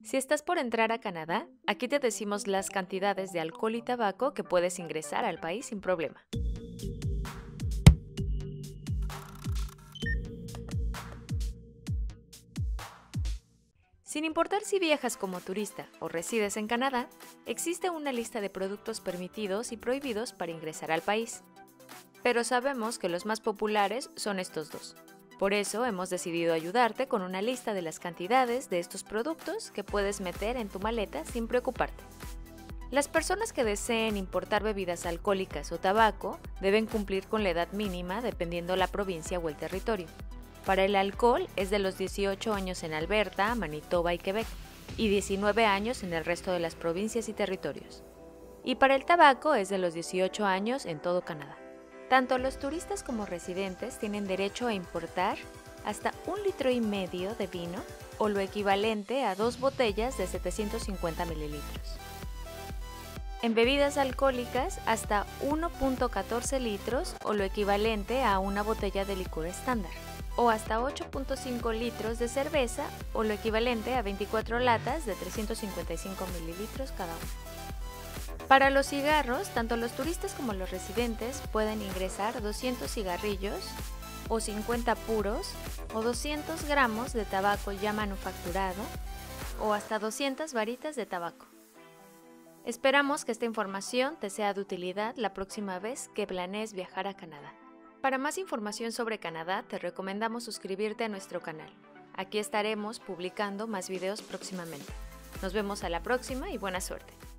Si estás por entrar a Canadá, aquí te decimos las cantidades de alcohol y tabaco que puedes ingresar al país sin problema. Sin importar si viajas como turista o resides en Canadá, existe una lista de productos permitidos y prohibidos para ingresar al país. Pero sabemos que los más populares son estos dos. Por eso hemos decidido ayudarte con una lista de las cantidades de estos productos que puedes meter en tu maleta sin preocuparte. Las personas que deseen importar bebidas alcohólicas o tabaco deben cumplir con la edad mínima dependiendo la provincia o el territorio. Para el alcohol es de los 18 años en Alberta, Manitoba y Quebec, y 19 años en el resto de las provincias y territorios. Y para el tabaco es de los 18 años en todo Canadá. Tanto los turistas como residentes tienen derecho a importar hasta 1,5 litros de vino o lo equivalente a 2 botellas de 750 mililitros. En bebidas alcohólicas, hasta 1,14 litros o lo equivalente a una botella de licor estándar, o hasta 8,5 litros de cerveza o lo equivalente a 24 latas de 355 mililitros cada una. Para los cigarros, tanto los turistas como los residentes pueden ingresar 200 cigarrillos o 50 puros o 200 gramos de tabaco ya manufacturado o hasta 200 varitas de tabaco. Esperamos que esta información te sea de utilidad la próxima vez que planees viajar a Canadá. Para más información sobre Canadá, te recomendamos suscribirte a nuestro canal. Aquí estaremos publicando más videos próximamente. Nos vemos a la próxima y buena suerte.